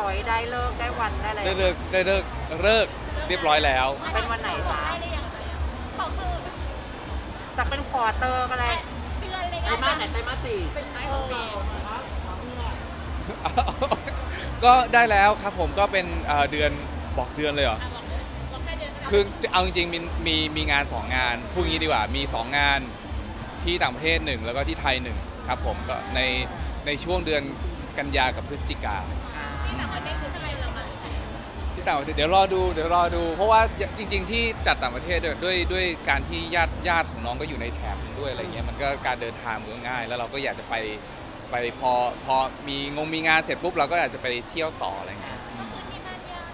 ยได้เลิกได้วันได้อะไรได้เลิกเรียบร้อยแล้วเป็นวันไหนจ๊ะได้หรือยังบอกคือจะเป็นควอเตอร์ก็ได้เดือนเลยไตรมาสไหนไตรมาสสี่เป็นไม้ของปีก็ได้แล้วครับผมก็เป็นเดือนบอกเดือนเลยเหรอบอกเลยบอกแค่เดือนคือเอาจริงๆมีงาน2งานพูดงี้ดีกว่ามี2งานที่ต่างประเทศ1แล้วก็ที่ไทย1ครับผมก็ในช่วงเดือนกันยากับพฤศจิกาที่ต่างประเทศคือทำไมเรามาไหนที่ต่างประเทศเดี๋ยวรอดูเพราะว่าจริงๆที่จัดต่างประเทศด้วยการที่ญาติของน้องก็อยู่ในแถบนั้นด้วยอะไรเงี้ยมันก็การเดินทางมันก็ง่าย แล้วเราก็อยากจะไปพอมีงานเสร็จปุ๊บเราก็อยากจะไปเที่ยวต่ออะไรเงี้ยก็คือที่บ้านยาก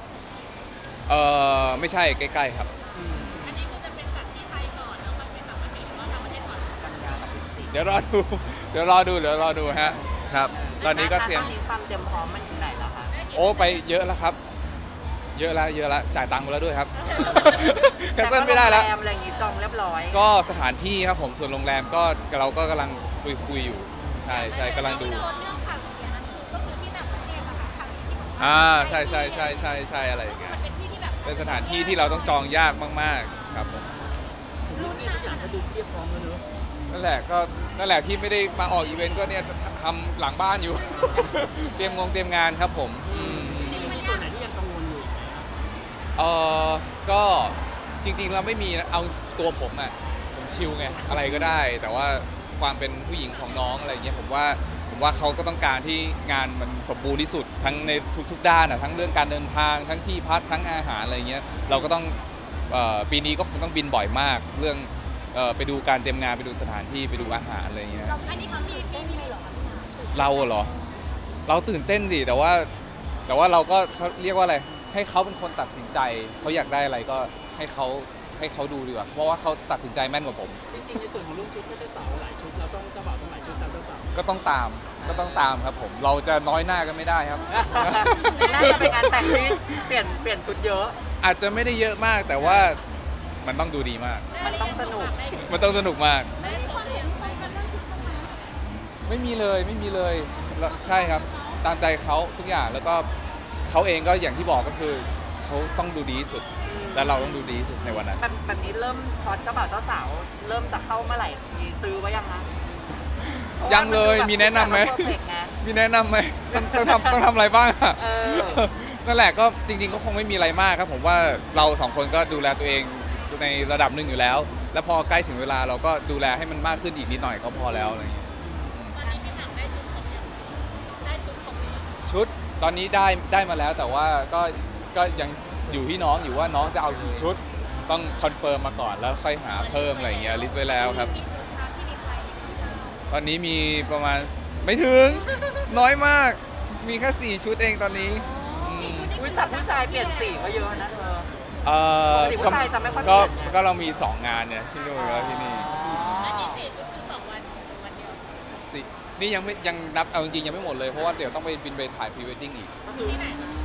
ไม่ใช่ใกล้ๆครับอันนี้คือจะเป็นจัดที่ไทยก่อนแล้วค่อยไปต่างประเทศหรือว่าต่างประเทศก่อนกันยากับพฤศจิกาเดี๋ยวรอดูฮะครับตอนนี้ก็เตรียมตอนนี้ความเตรียมพร้อมมันถึงไหนแล้วคะโอ้ไปเยอะแล้วครับ เยอะแล้วจ่ายตังค์ไปแล้วด้วยครับ แคนเซิลไม่ได้แล้วโรงแรมอะไรอย่างงี้จองเรียบร้อยก็สถานที่ครับผมส่วนโรงแรมก็เราก็กำลังคุยอยู่ใช่กำลังดูเรื่องข่าวเสียนั้นคือก็คือที่ต่างประเทศอะค่ะข่าวที่ของใช่อะไรอย่างเงี้ยมันเป็นที่ที่แบบเป็นสถานที่ที่เราต้องจองยากมากๆครับผมลุ้นนะก็ดูเรียบพร้อมแล้วเนอะนั่นแหละที่ไม่ได้มาออกอีเวนต์ก็เนี่ยทำหลังบ้านอยู่ เตรียมงานครับผมจริงๆมีส่วนไหนที่ยังกังวลอยู่ไหมครับก็จริงๆเราไม่มีเอาตัวผมชิลไงอะไรก็ได้ แต่ว่าความเป็นผู้หญิงของน้องอะไรเงี้ยผมว่าเขาก็ต้องการที่งานมันสมบูรณ์ที่สุดทั้งในทุกๆด้านทั้งเรื่องการเดินทางทั้งที่พักทั้งอาหารอะไรเงี้ยเราก็ต้องปีนี้ก็คงต้องบินบ่อยมากเรื่องไปดูการเตรียมงานไปดูสถานที่ไปดูอาหารอะไรเงี้ยอันนี้เขามีเหรอคะเราเหรอเราตื่นเต้นสิแต่ว่าเราก็เขาเรียกว่าอะไรให้เขาเป็นคนตัดสินใจเขาอยากได้อะไรก็ให้เขาดูดีกว่าเพราะว่าเขาตัดสินใจแม่นกว่าผมจริงๆในส่วนของลูกชุดก็จะสาวหลายชุดเราต้องเจ้าบ่าวต้องหลายชุดตามเจ้าสาวก็ต้องตามครับผมเราจะน้อยหน้ากันไม่ได้ครับน่าจะเป็นงานแต่งที่เปลี่ยนชุดเยอะอาจจะไม่ได้เยอะมากแต่ว่ามันต้องดูดีมากมันต้องสนุกมันต้องสนุกมากได้ตัวเรียนไปกันเรื่องชุดสมัยไม่มีเลยแล้วใช่ครับตามใจเขาทุกอย่างแล้วก็เขาเองก็อย่างที่บอกก็คือเขาต้องดูดีที่สุดและเราต้องดูดีที่สุดในวันนั้นแบบนี้เริ่มคอร์สเจ้าบ่าวเจ้าสาวเริ่มจะเข้าเมื่อไหร่มีซื้อไว้ยังนะยังเลยมีแนะนำไหมเพราะว่ามันดูแบบ perfect ไงมีแนะนำไหมต้องทำอะไรบ้างอะเออนั่นแหละก็จริงๆก็คงไม่มีอะไรมากครับผมว่าเราสองคนก็ดูแลตัวเองในระดับหนึ่งอยู่แล้ว แล้วพอใกล้ถึงเวลาเราก็ดูแลให้มันมากขึ้นอีกนิดหน่อยก็พอแล้วอะไรอย่างเงี้ยตอนนี้พี่หนักได้ชุดของยังได้ชุดของยังชุดตอนนี้ได้มาแล้วแต่ว่าก็ยังอยู่ที่น้องอยู่ว่าน้องจะเอากี่ชุดต้องคอนเฟิร์มมาก่อนแล้วค่อยหาเพิ่มอะไรอย่างเงี้ยลิสต์ไว้แล้วครับกี่ชุดคะที่ดีไทยตอนนี้มีประมาณไม่ถึง น้อยมากมีแค่4ชุดเองตอนนี้สี่ชุดนี่อุ้ยแต่ผู้ชายเปลี่ยนสีก็เยอะนะเธอเอ่อปกติผู้ชายจะไม่ค่อยเปลี่ก็ยนไงก็เรามี2งานเนี่ยที่นู่นแล้วที่นี่อันนี้สี่ชุดคือ2 วันหรือวันเดียวสินี่ยังนับเอาจริงๆยังไม่หมดเลยเพราะว่าเดี๋ยวต้องไปบินไปถ่ายพรีเวดดิ้งอีกก็คือที่ไหนคะ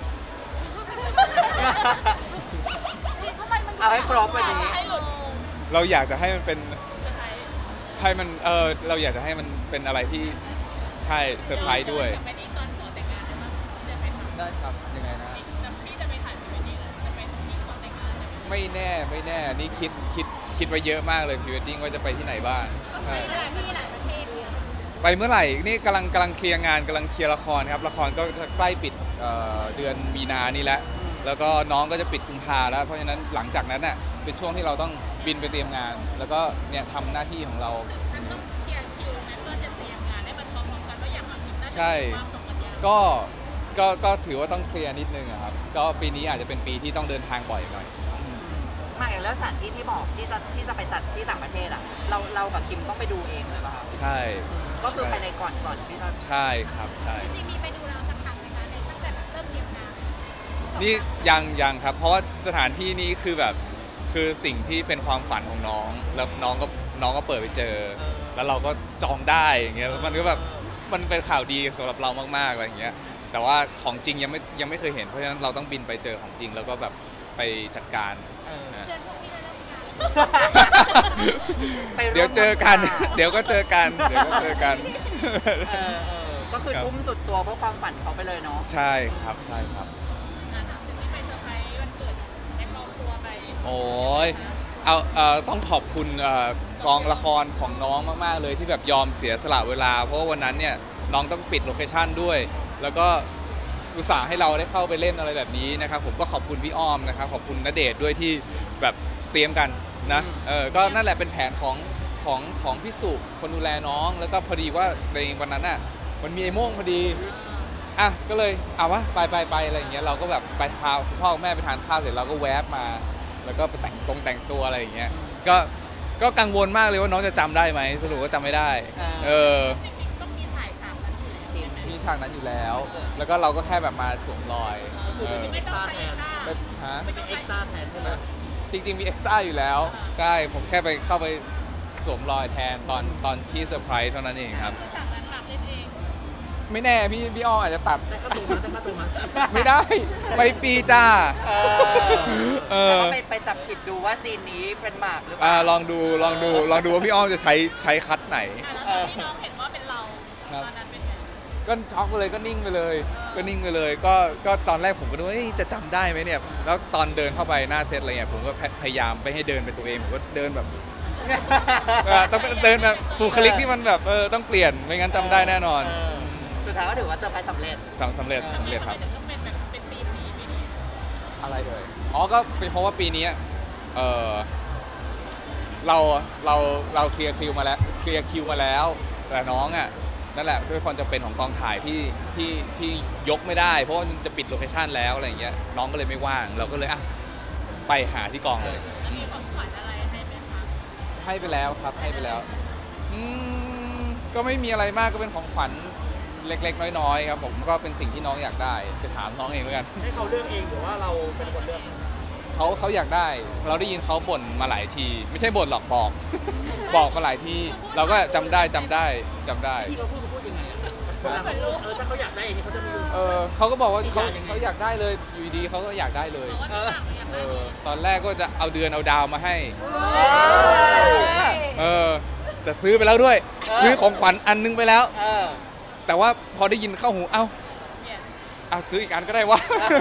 ทำไมมันเอาให้ครบวันนี้ให้หลุดเราอยากจะให้มันเป็นเซอร์ไพรส์ให้มันเราอยากจะให้มันเป็นอะไรที่ใช่เซอร์ไพรส์ด้วยจะไปนี่ตอนขอแต่งงานได้ไหมจะไปทำได้ครับยังไงนะพี่จะไปถ่ายพรีเวดดิ้งจะไปที่ขอแต่งงานเลยไม่แน่นี่คิดไว้เยอะมากเลยพรีเวดดิ้งว่าจะไปที่ไหนบ้างก็ไปใช่หลายที่หลายประเทศเนี่ยไปเมื่อไหร่นี่กำลังเคลียร์งานกำลังเคลียร์ละครครับละครก็ใกล้ปิดเดือนมีนานี่แล้วแล้วก็น้องก็จะปิดกุมภาแล้วเพราะฉะนั้นหลังจากนั้นน่ะเป็นช่วงที่เราต้องบินไปเตรียมงาน แล้วก็เนี่ยทำหน้าที่ของเรามันต้องเคลียร์คิวนั้นเพื่อจะเตรียมงานให้มันพร้อมๆกันว่าอย่างแบบน่าจะใช่มีความตรงกันยากก็ถือว่าต้องเคลียร์นิดนึงอะครับก็ปีนี้อาจจะเป็นปีที่ต้องเดินทางบ่อยหน่อยไม่แล้วสถานที่ที่บอกที่จะไปจัดที่ต่างประเทศอ่ะเรากับคิมต้องไปดูเองเลยป่ะคะใช่ก็คือไปในก่อนที่จะใช่ครับใช่จริงๆมีไปดูเราสักครั้งไหมคะในตั้งแต่แบบเริ่มเตรียมงานนี่ยังครับ เพราะว่าสถานที่นี้คือแบบคือสิ่งที่เป็นความฝันของน้องแล้วน้องก็เปิดไปเจอ แล้วเราก็จองได้อย่างเงี้ยมันก็แบบมันเป็นข่าวดีสำหรับเรามากๆอะไรอย่างเงี้ยแต่ว่าของจริงยังไม่เคยเห็นเพราะฉะนั้นเราต้องบินไปเจอของจริง แล้วก็แบบไปจัดการเชิญพวกพี่มาเริ่มงานไปร่วมเดี๋ยวเจอกันงานเดี๋ยวก็เจอกันก็คือทุ่มสุดตัวเพราะความฝันเขาไปเลยเนาะใช่ครับใช่ครับถามถึงที่ไปเซอร์ไพรส์วันเกิดแม็กลองตัวไปโอ้ยต้องขอบคุณกองละครของน้องมากๆเลยที่แบบยอมเสียสละเวลาเพราะว่าวันนั้นเนี่ยน้องต้องปิดโลเคชั่นด้วยแล้วก็อุตส่าห์ให้เราได้เข้าไปเล่นอะไรแบบนี้นะครับผมก็ขอบคุณพี่อ้อมนะครับขอบคุณณเดชน์ด้วยที่แบบเตรียมกันนะก็นั่นแหละเป็นแผนของพี่สุคนดูแลน้องแล้วก็พอดีว่าในวันนั้นอ่ะมันมีไอ้โม่งพอดีอ่ะก็เลยเอาวะไปอะไรอย่างเงี้ยเราก็แบบไปพาคุณพ่อคุณแม่ไปทานข้าวเสร็จเราก็แวบมาแล้วก็ไปแต่งตัวอะไรอย่างเงี้ยก็กังวลมากเลยว่าน้องจะจำได้ไหมสรุปว่าจำไม่ได้จริงๆต้องมีถ่ายฉากนั้นอยู่แล้วใช่ไหมมีฉากนั้นอยู่แล้ว แล้วก็เราก็แค่แบบมาสวมรอยไม่ต้องใส่หน้าฮะเป็นเอ็กซ์ต้าแทนใช่ไหมจริงๆมีเอ็กซ์ตร้าอยู่แล้วใช่ผมแค่เข้าไปสวมรอยแทนตอนที่เซอร์ไพรส์เท่านั้นเองครับฉากนั้นหมากเล่นเองไม่แน่พี่อ้อมอาจจะตัดได้ค่าตัวมาได้ค่าตัวมาไม่ได้ไปปีจ้าแต่ว่าไปจับผิดดูว่าซีนนี้เป็นหมากหรือเปล่าลองดูว่าพี่อ้อมจะใช้คัดไหนแล้วตอนที่น้องเห็นว่าเป็นเราตอนนั้นเป็นไงก็ช็อกไปเลยก็นิ่งไปเลยก็ตอนแรกผมก็ดูว่าจะจำได้ไหมเนี่ยแล้วตอนเดินเข้าไปหน้าเซตอะไรเงี้ยผมก็พยายามไปให้เดินเป็นตัวเองผมก็เดินแบบต้องเดินแบบบุคลิกที่มันแบบต้องเปลี่ยนไม่งั้นจำได้แน่นอนสุดท้ายก็ถือว่าเซอร์ไพรส์สำเร็จสำเร็จครับแต่ต้องเป็นแบบเป็นปีนี้ปีนี้อะไรเลยก็เป็นเพราะว่าปีนี้เราเคลียร์คิวมาแล้วแต่น้องอ่ะนั่นแหละด้วยความจำเป็นของกองถ่ายที่ยกไม่ได้เพราะว่ามันจะปิดโลเคชั่นแล้วอะไรอย่างเงี้ยน้องก็เลยไม่ว่างเราก็เลยไปหาที่กองเลยแล้วมีของขวัญอะไรให้ไหมคะให้ไปแล้วครับให้ไปแล้วก็ไม่มีอะไรมากก็เป็นของขวัญเล็กๆน้อยๆครับผมก็เป็นสิ่งที่น้องอยากได้ไปถามน้องเองแล้วกันให้เขาเลือกเองหรือว่าเราเป็นคนเลือกเขาอยากได้เราได้ยินเขาบ่นมาหลายทีไม่ใช่บ่นหรอกบอก บอกมาหลายทีเราก็จำได้ที่เขาพูดยังไงถ้าเขาอยากได้เองเขาจะมีเขาก็บอกว่าเขาอยากได้เลยอยู่ดีเขาก็อยากได้เลยบอกว่าที่หมากอยากได้ตอนแรกก็จะเอาเดือนเอาดาวมาให้แต่ซื้อไปแล้วด้วยซื้อของขวัญอันนึงไปแล้วแต่ว่าพอได้ยินเข้าหูซื้ออีกอันก็ได้วะ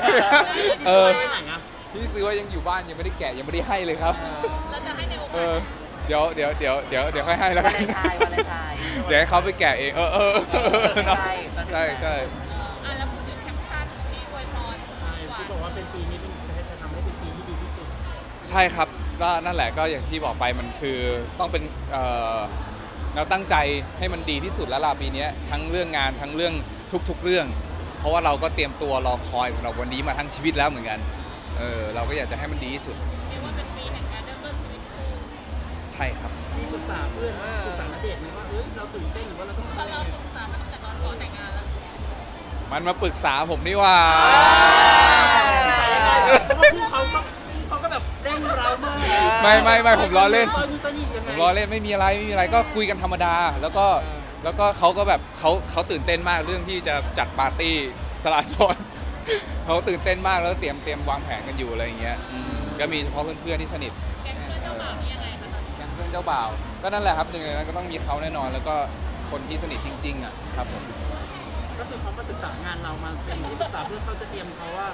พี่ซื้อว่ายังอยู่บ้านยังไม่ได้แกะยังไม่ได้ให้เลยครับแล้วจะให้ในโอกาสเดี๋ยวค่อยให้แล้วกันวันไทยเดี๋ยวให้เขาไปแกะเองใช่แล้วพูดถึงแคปชั่นที่อวยพรที่บอกว่าเป็นปีนี้จะทำให้เป็นปีที่ดีที่สุดใช่ครับก็นั่นแหละก็อย่างที่บอกไปมันคือต้องเป็นเราตั้งใจให้มันดีที่สุดแล้วล่ะปีนี้ทั้งเรื่องงานทั้งเรื่องทุกๆเรื่อง เพราะว่าเราก็เตรียมตัวรอคอยสำหรับวันนี้มาทั้งชีวิตแล้วเหมือนกันเราก็อยากจะให้มันดีที่สุดเรียกว่าเป็นปีแห่งการเริ่มต้นชีวิตคู่ใช่ครับมีปรึกษาเพื่อนปรึกษาณเดชน์ไหมว่าเราตื่นเต้นหรือว่าเราต้องตอนเราปรึกษามาตั้งแต่ตอนขอแต่งงานแล้วมันมาปรึกษาผมนี่ว่าเขาก็แบบเร่งเรามากไม่ผมล้อเล่นไม่มีอะไรก็คุยกันธรรมดาแล้วก็เขาก็แบบเขาตื่นเต้นมากเรื่องที่จะจัดปาร์ตี้สละโสด เขาตื่นเต้นมากแล้วเตรียมวางแผนกันอยู่อะไรอย่างเงี้ยก็มีเฉพาะเพื่อนๆที่สนิทแก๊งเพื่อนเจ้าบ่าวนี่ยังไงคะตอนนี้แก๊งเพื่อนเจ้าบ่าวก็นั่นแหละครับหนึ่งในนั้นก็ต้องมีเขาแน่นอนแล้วก็คนที่สนิทจริงๆครับผมก็คือเขามาศึกษางานเรามาเป็นที่ปรึกษาเพื่อนเขาจะเตรียมเขาว่า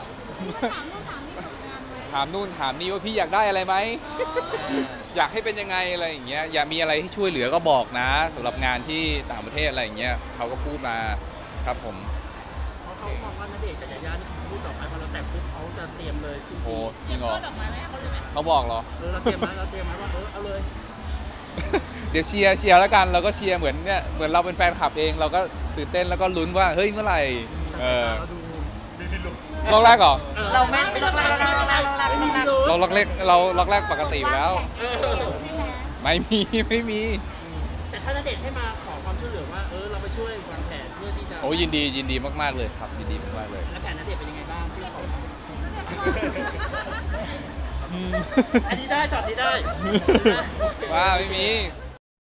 ถามนู่นถามนี่ว่าพี่อยากได้อะไรไหม อยากให้เป็นยังไงอะไรอย่างเงี้ยอยากมีอะไรให้ช่วยเหลือก็บอกนะสำหรับงานที่ต่างประเทศอะไรอย่างเงี้ยเขาก็พูดมาครับผมเขามองว่าณเดชน์กับยาย่านี่พูดต่อไปพอเราแต่งปุ๊บเขาจะเตรียมเลยโอ้จริงเหรอดอกไม้ไว้ให้เขาเลยไหมเขาบอกเหรอเราเตรียมไหมว่าเอาเลยเดี๋ยวเชียร์แล้วกันเราก็เชียร์เหมือนเราเป็นแฟนคลับเองเราก็ตื่นเต้นแล้วก็ลุ้นว่าเฮ้ยเมื่อไหร่เราดูล็อกแรกเหรอเราไม่ล็อกแรกเราล็อกแรกปกติอยู่แล้วไม่มีแต่ถ้าณเดชน์ให้มาขอความช่วยเหลือว่าเราไปช่วยวางแผนเพื่อที่จะโอ้ยินดีมากๆเลยครับยินดีมากๆเลยแล้วแผนณเดชน์เป็นยังไงบ้างที่ขออันนี้ได้ช็อตนี้ได้ว่าไม่มี